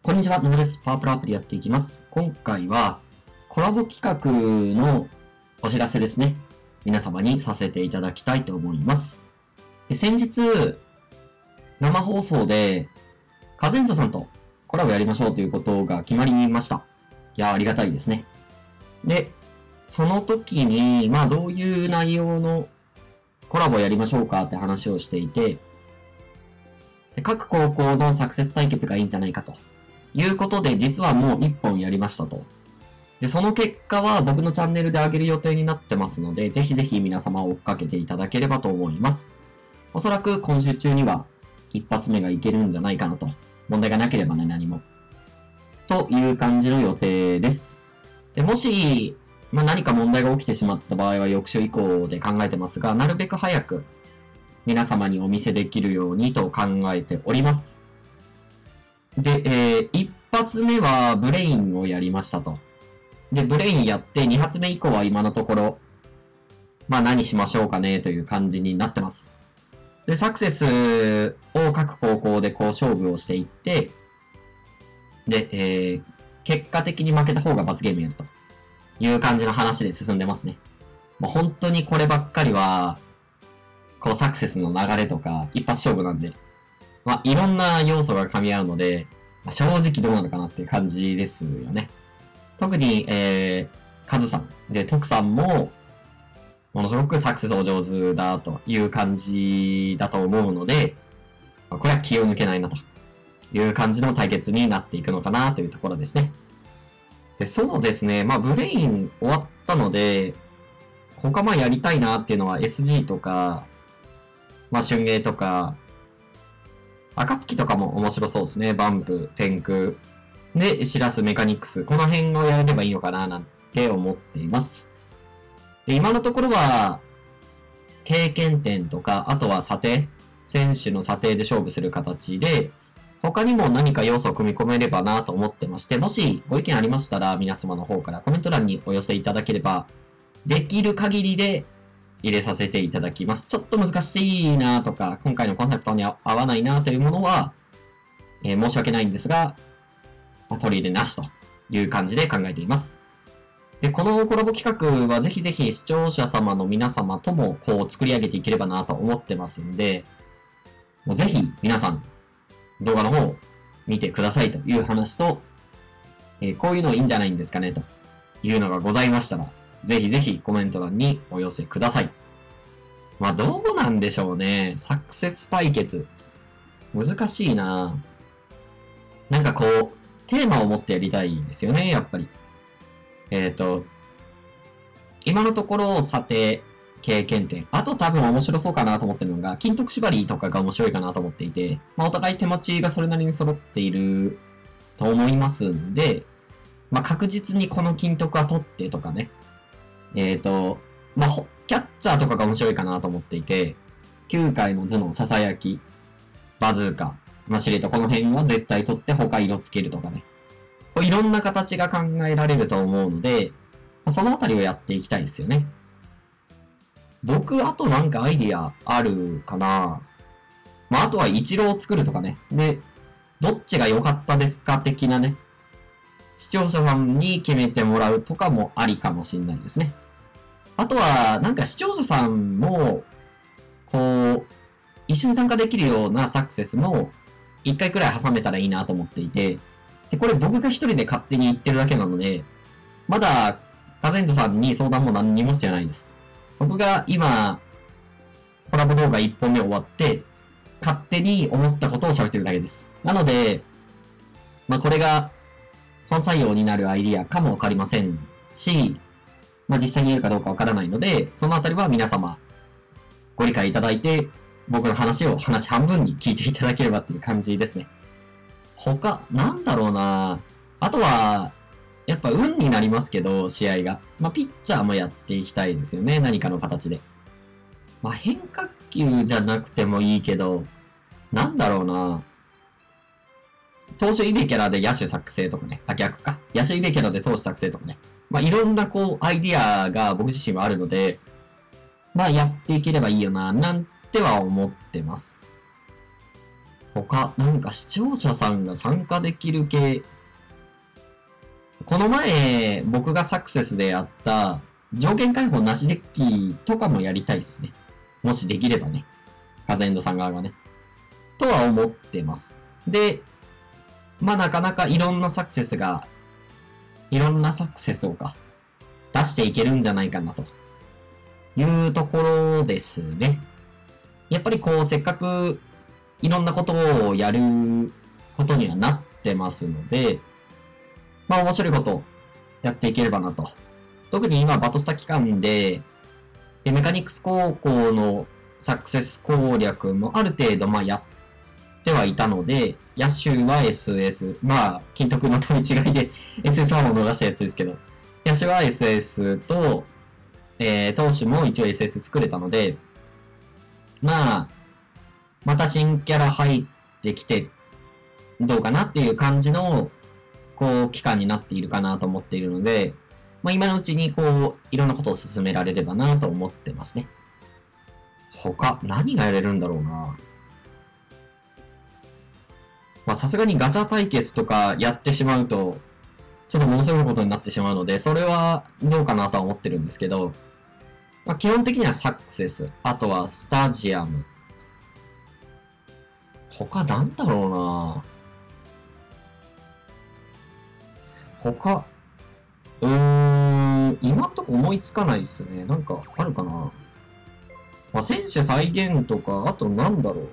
こんにちは、野村です。パワープロアプリやっていきます。今回はコラボ企画のお知らせですね。皆様にさせていただきたいと思います。先日、生放送でカズエントさんとコラボやりましょうということが決まりました。いや、ありがたいですね。で、その時に、どういう内容のコラボやりましょうかって話をしていて、で各高校のサクセス対決がいいんじゃないかということで、実はもう1本やりましたと。で、その結果は僕のチャンネルで上げる予定になってますので、ぜひぜひ皆様追っかけていただければと思います。おそらく今週中には一発目がいけるんじゃないかなと。問題がなければね、何も。という感じの予定です。で、もし、何か問題が起きてしまった場合は翌週以降で考えてますが、なるべく早く皆様にお見せできるようにと考えております。で、一発目はブレインをやりましたと。で、ブレインやって二発目以降は今のところ、何しましょうかねという感じになってます。で、サクセスを各高校でこう勝負をしていって、で、結果的に負けた方が罰ゲームやるという感じの話で進んでますね。もう本当にこればっかりは、こうサクセスの流れとか一発勝負なんで、いろんな要素が噛み合うので、正直どうなのかなっていう感じですよね。特に、カズさんで、トクさんも、ものすごくサクセスお上手だという感じだと思うので、これは気を抜けないなという感じの対決になっていくのかなというところですね。で、そうですね。ブレイン終わったので、他やりたいなっていうのは SG とか、春芸とか、暁とかも面白そうですね。バンプ、天空。で、シラス、メカニクス。この辺をやればいいのかななんて思っています。で、今のところは、経験点とか、あとは査定。選手の査定で勝負する形で、他にも何か要素を組み込めればなと思ってまして、もしご意見ありましたら、皆様の方からコメント欄にお寄せいただければ、できる限りで入れさせていただきます。ちょっと難しいなとか、今回のコンセプトに合わないなというものは、申し訳ないんですが、取り入れなしという感じで考えています。で、このコラボ企画はぜひぜひ視聴者様の皆様ともこう作り上げていければなと思ってますんで、もうぜひ皆さん動画の方を見てくださいという話と、こういうのいいんじゃないんですかねというのがございましたら、ぜひぜひコメント欄にお寄せください。どうなんでしょうね。サクセス対決。難しいななんかこう、テーマを持ってやりたいですよね、やっぱり。今のところ、査定、経験点。あと多分面白そうかなと思ってるのが、金徳縛りとかが面白いかなと思っていて、お互い手持ちがそれなりに揃っていると思いますんで、確実にこの金徳は取ってとかね。キャッチャーとかが面白いかなと思っていて、9回の頭脳、ささやき、バズーカ、司令とこの辺は絶対取って他色つけるとかね。いろんな形が考えられると思うので、そのあたりをやっていきたいですよね。僕、あとなんかアイディアあるかなあとは一郎を作るとかね。で、どっちが良かったですか的なね。視聴者さんに決めてもらうとかもありかもしれないですね。あとは、なんか視聴者さんも、こう、一緒に参加できるようなサクセスも、一回くらい挟めたらいいなと思っていて、で、これ僕が一人で勝手に言ってるだけなので、まだ、カゼントさんに相談も何にもしてないです。僕が今、コラボ動画1本目終わって、勝手に思ったことを喋ってるだけです。なので、これが、本採用になるアイディアかもわかりませんし、実際に言えるかどうかわからないので、そのあたりは皆様、ご理解いただいて、僕の話を話半分に聞いていただければっていう感じですね。他、なんだろうなあとは、やっぱ運になりますけど、試合が。ピッチャーもやっていきたいですよね。何かの形で。変化球じゃなくてもいいけど、なんだろうな投手イベキャラで野手作成とかね。逆か。野手イベキャラで投手作成とかね。いろんなアイディアが僕自身はあるので、やっていければいいよな、なんては思ってます。 なんか視聴者さんが参加できる系。この前、僕がサクセスでやった条件解放なしデッキとかもやりたいっすね。もしできればね。カズエンドさん側がね。とは思ってます。で、まあなかなかいろんなサクセスを出していけるんじゃないかなというところですね。やっぱりこう、せっかくいろんなことをやることにはなってますので、まあ面白いことをやっていければなと。特に今バトスタ期間で、メカニクス高校のサクセス攻略もある程度やってはいたので、野手は SS、金徳の取り違いで SS1 を逃したやつですけど、野手は SS と、投手も一応 SS 作れたので、また新キャラ入ってきて、どうかなっていう感じの、期間になっているかなと思っているので、今のうちにいろんなことを進められればなと思ってますね。何がやれるんだろうな。さすがにガチャ対決とかやってしまうと、ちょっとものすごいことになってしまうので、それはどうかなとは思ってるんですけど、基本的にはサクセス、あとはスタジアム。なんだろうな。今んとこ思いつかないっすね。なんかあるかな。選手再現とか、あとなんだろう。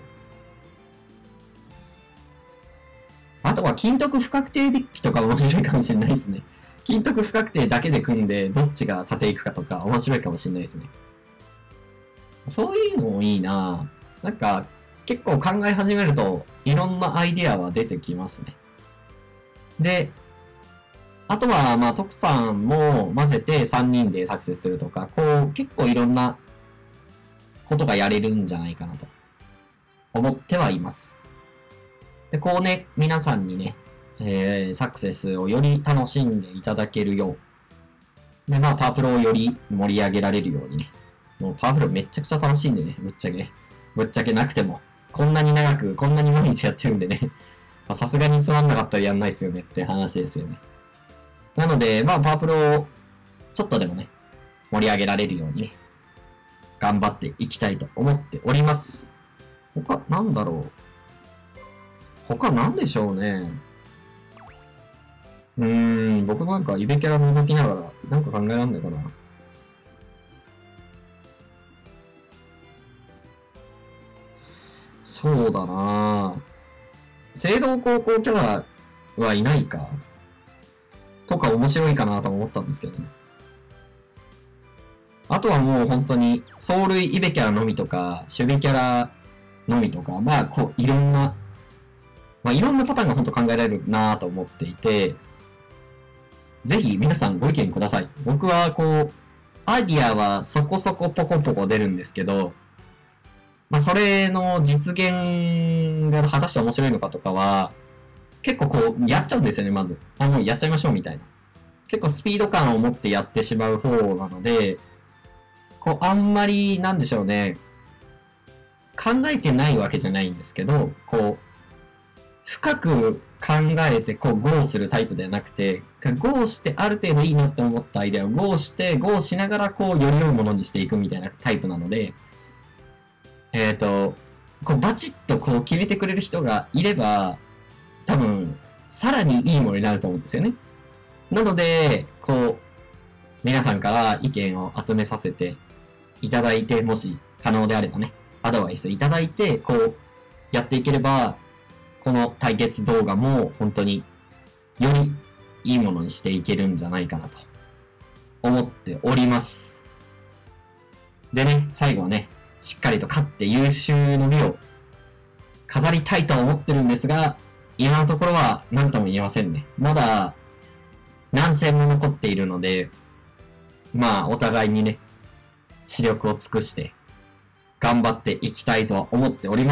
あとは金徳不確定デッキとか面白いかもしれないですね。金徳不確定だけで組んで、どっちが査定いくかとか面白いかもしれないですね。そういうのもいいな。なんか、結構考え始めると、いろんなアイデアは出てきますね。で、あとは、徳さんも混ぜて3人でサクセスするとか、結構いろんなことがやれるんじゃないかなと思ってはいます。で、皆さんにね、サクセスをより楽しんでいただけるよう。で、パワープロをより盛り上げられるようにね。もうパワープロめっちゃくちゃ楽しいんでね、ぶっちゃけなくても。こんなに長く、こんなに毎日やってるんでね。さすがにつまんなかったらやんないっすよねって話ですよね。なので、パワープロをちょっとでもね、盛り上げられるようにね、頑張っていきたいと思っております。なんだろう。なんでしょうね。僕なんかイベキャラ覗きながら、なんか考えらんないかな。そうだなぁ。聖堂高校キャラはいないかとか面白いかなと思ったんですけどね。あとはもう本当に、走塁イベキャラのみとか、守備キャラのみとか、いろんな、いろんなパターンが本当考えられるなぁと思っていて、ぜひ皆さんご意見ください。僕はアイディアはそこそこポコポコ出るんですけど、それの実現が果たして面白いのかとかは、結構やっちゃうんですよね、まず。もうやっちゃいましょうみたいな。結構スピード感を持ってやってしまう方なので、あんまり、なんでしょうね。考えてないわけじゃないんですけど、深く考えて、ゴするタイプではなくて、ゴしてある程度いいなって思ったアイデアをゴしながら、より良いものにしていくみたいなタイプなので、バチッと決めてくれる人がいれば、多分、さらにいいものになると思うんですよね。なので、皆さんから意見を集めさせていただいて、もし可能であればね、アドバイスいただいて、やっていければ、この対決動画も本当によりいいものにしていけるんじゃないかなと思っております。でね、最後はね、しっかりと勝って優秀の美を飾りたいとは思ってるんですが、今のところは何とも言えませんね。まだ何戦も残っているので、お互いにね、視力を尽くして頑張っていきたいとは思っております。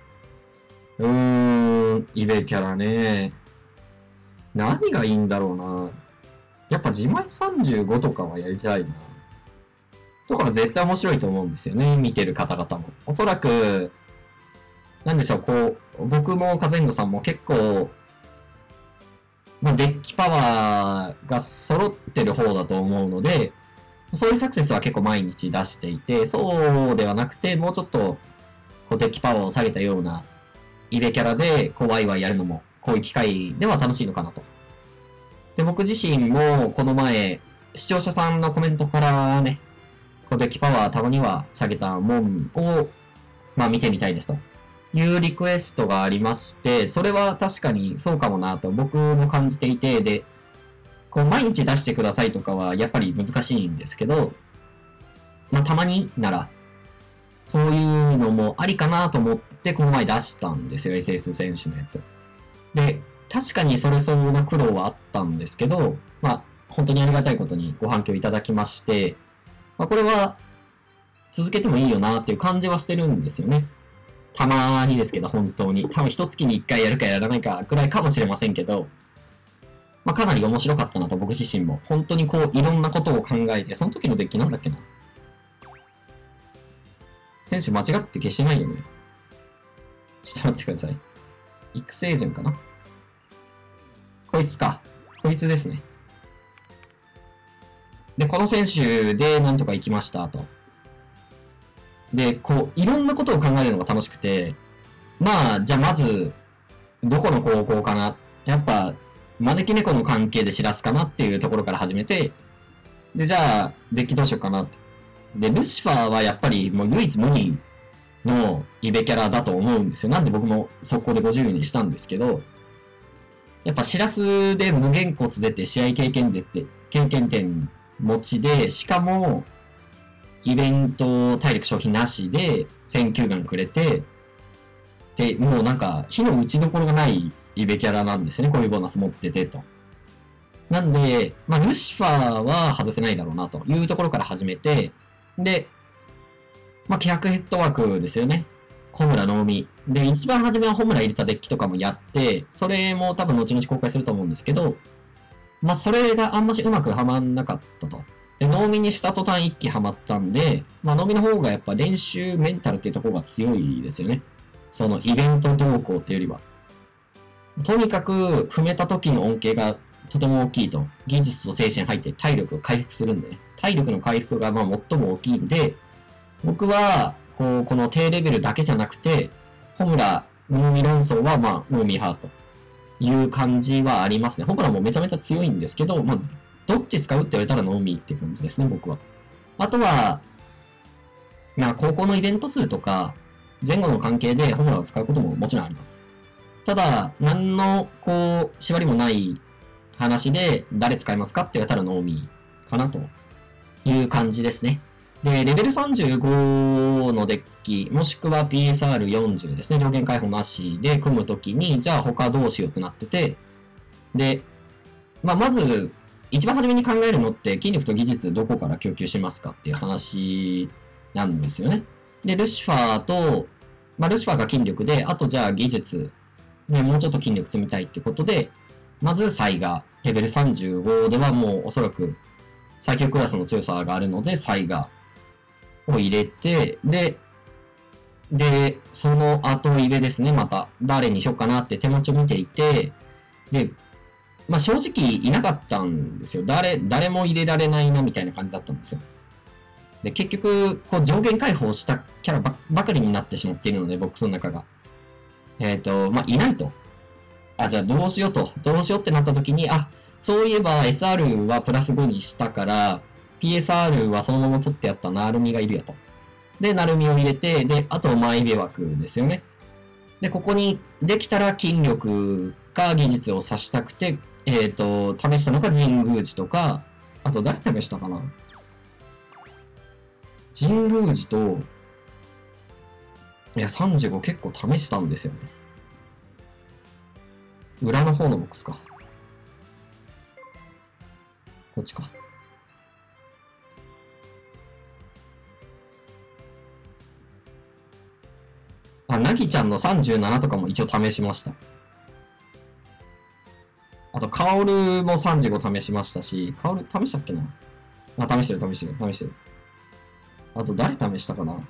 イベキャラね。何がいいんだろうな。やっぱ自前35とかはやりたいな。とかは絶対面白いと思うんですよね。見てる方々も。おそらく、 なんでしょう、こう、僕もカゼンドさんも結構、まあ、デッキパワーが揃ってる方だと思うので、そういうサクセスは結構毎日出していて、そうではなくて、もうちょっと、こう、デッキパワーを下げたような、イベキャラで、こう、ワイワイやるのも、こういう機会では楽しいのかなと。で、僕自身も、この前、視聴者さんのコメントからね、こう、デッキパワーたまには下げたもんを、まあ、見てみたいですと。いうリクエストがありまして、それは確かにそうかもなと僕も感じていて、で、こう毎日出してくださいとかはやっぱり難しいんですけど、まあたまになら、そういうのもありかなと思ってこの前出したんですよ、SS 選手のやつ。で、確かにそれ相応な苦労はあったんですけど、まあ本当にありがたいことにご反響いただきまして、まあこれは続けてもいいよなっていう感じはしてるんですよね。たまーにですけど、本当に。多分一月に一回やるかやらないかくらいかもしれませんけど、まあ、かなり面白かったなと僕自身も。本当にこう、いろんなことを考えて、その時のデッキなんだっけな。選手間違って消してないよね。ちょっと待ってください。育成順かな。こいつか。こいつですね。で、この選手でなんとか行きましたと。で、こう、いろんなことを考えるのが楽しくて、まあ、じゃあまず、どこの高校かな。やっぱ、招き猫の関係で知らすかなっていうところから始めて、で、じゃあ、デッキどうしようかなって。で、ルシファーはやっぱりもう唯一無二のイベキャラだと思うんですよ。なんで僕も速攻で50にしたんですけど、やっぱシラスで無限骨出て試合経験点持ちで、しかも、イベント体力消費なしで、選球眼くれて、で、もうなんか、火の打ちどころがないイベキャラなんですね。こういうボーナス持っててと。なんで、まあ、ルシファーは外せないだろうなというところから始めて、で、まあ、気迫ヘッドワークですよね。ホムラのみ。で、一番初めはホムラ入れたデッキとかもやって、それも多分後々公開すると思うんですけど、まあ、それがあんましうまくはまんなかったと。で、脳みにした途端一気はまったんで、まあ、脳みの方がやっぱ練習メンタルっていうところが強いですよね。そのイベント動向っていうよりは。とにかく踏めた時の恩恵がとても大きいと。技術と精神入って体力を回復するんでね。体力の回復がまあ最も大きいんで、僕は、この低レベルだけじゃなくて、ホムラ、ノーミ論争はまあ、ノーミー派という感じはありますね。ホムラもめちゃめちゃ強いんですけど、まあ、どっち使うって言われたらノーミーっていう感じですね、僕は。あとは、まあ、高校のイベント数とか、前後の関係でホムラを使うことももちろんあります。ただ、何の、こう、縛りもない話で、誰使いますかって言われたらノーミーかなという感じですね。で、レベル35のデッキ、もしくは PSR40 ですね、上限解放なしで組むときに、じゃあ他どうしようってなってて、で、まあ、まず、一番初めに考えるのって、筋力と技術どこから供給しますかっていう話なんですよね。で、ルシファーと、まあ、ルシファーが筋力で、あとじゃあ技術、ね、もうちょっと筋力積みたいってことで、まずサイガー、レベル35ではもうおそらく最強クラスの強さがあるので、サイガーを入れて、で、その後入れですね、また、誰にしようかなって手持ちを見ていて、で、まあ正直いなかったんですよ。誰も入れられないなみたいな感じだったんですよ。で、結局、こう上限解放したキャラばかりになってしまっているので、ボックスの中が。まあいないと。あ、じゃあどうしようと。どうしようってなった時に、あ、そういえば SR はプラス5にしたから、PSR はそのまま取ってやったナルミがいるやと。で、ナルミを入れて、で、あとマイベ枠ですよね。で、ここにできたら筋力か技術を指したくて、試したのが神宮寺とか、あと誰試したかな。神宮寺と、いや、35結構試したんですよね。裏の方のボックスか。こっちか。あ、なぎちゃんの37とかも一応試しました。あと、カオルも35試しましたし、カオル試したっけなあ、試してる。あと、誰試したかな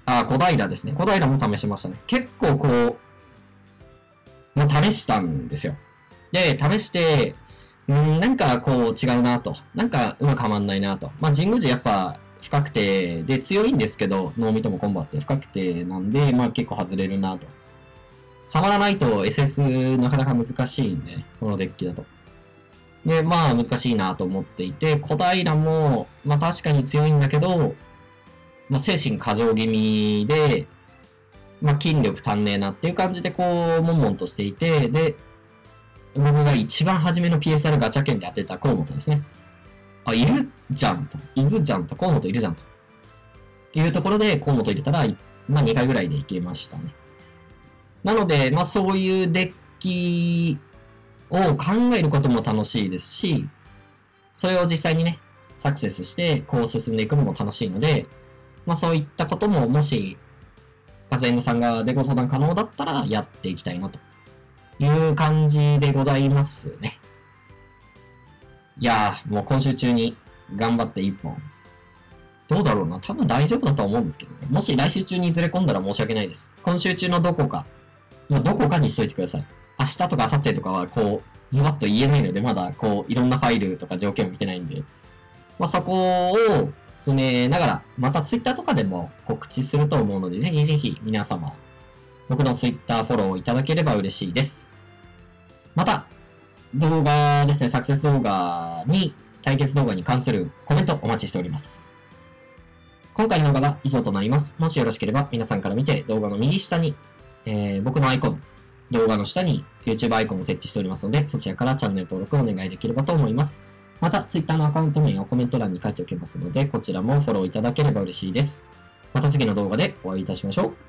小平ですね。小平も試しましたね。結構こう、まあ、試したんですよ。で、試して、なんかこう違うなと。なんかうまくはまんないなと。まあ、神宮寺やっぱ不確定で強いんですけど、能見ともコンバって不確定なんで、まあ結構外れるなと。はまらないと SS なかなか難しいんで、このデッキだと。で、まあ難しいなと思っていて、小平も、まあ確かに強いんだけど、まあ精神過剰気味で、まあ筋力足んねえなっていう感じでこう、悶々としていて、で、僕が一番初めの PSR ガチャ券で当てた河本ですね。あ、いるじゃんと。いるじゃんと。河本いるじゃんと。いうところで河本入れたら、まあ2回ぐらいでいけましたね。なので、まあそういうデッキを考えることも楽しいですし、それを実際にね、サクセスしてこう進んでいくのも楽しいので、まあそういったことももし、カズエンドさんがでご相談可能だったらやっていきたいなという感じでございますね。いやー、もう今週中に頑張って一本。どうだろうな。多分大丈夫だと思うんですけどね。もし来週中にずれ込んだら申し訳ないです。今週中のどこか、まあ、どこかにしといてください。明日とか明後日とかはこう、ズバッと言えないので、まだこう、いろんなファイルとか条件を見てないんで、まあ、そこを詰めながら、またツイッターとかでも告知すると思うので、ぜひぜひ皆様、僕のツイッターフォローいただければ嬉しいです。また、動画ですね、サクセス動画に、対決動画に関するコメントお待ちしております。今回の動画は以上となります。もしよろしければ皆さんから見て動画の右下に、僕のアイコン、動画の下に YouTube アイコンを設置しておりますので、そちらからチャンネル登録をお願いできればと思います。また、Twitter のアカウント名をコメント欄に書いておきますので、こちらもフォローいただければ嬉しいです。また次の動画でお会いいたしましょう。